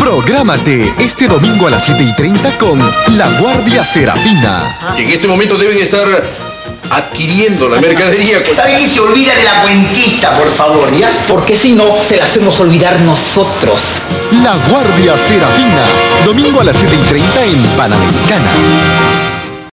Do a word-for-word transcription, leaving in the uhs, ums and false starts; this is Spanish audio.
Prográmate este domingo a las siete y treinta con La Guardia Serafina. Que en este momento deben estar adquiriendo la mercadería. Está bien, se olvida de la cuentita, por favor, ¿ya? Porque si no, se la hacemos olvidar nosotros. La Guardia Serafina, domingo a las siete y treinta en Panamericana.